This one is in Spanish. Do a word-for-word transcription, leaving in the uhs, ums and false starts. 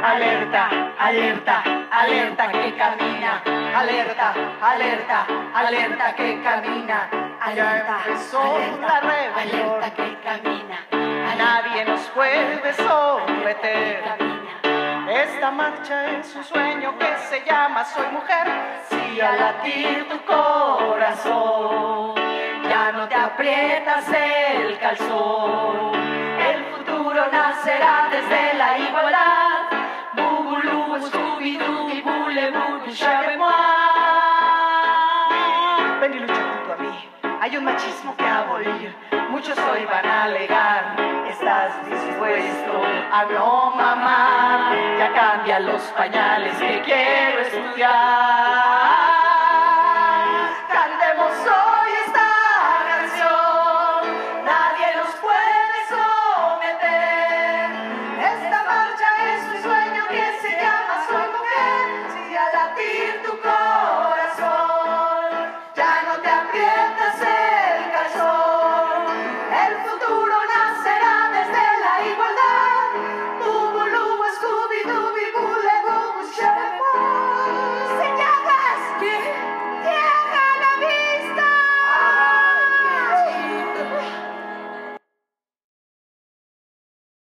alerta, alerta, alerta que camina, alerta, alerta, alerta que camina, alerta, alerta, la rebelión, alerta que camina, nadie nos puede someter. camina. Esta marcha es un sueño que se llama Soy Mujer. Si al latir tu corazón ya no te aprietas el calzón, el futuro nacerá desde la igualdad. Bubulú, Scooby-Doo, y Bule-Boo, Shabemua. Ven y lucha junto a mí. Hay un machismo que abolir. Muchos hoy van a alegar. ¿Estás dispuesto a no mamar? Ya cambian los pañales que quiero estudiar.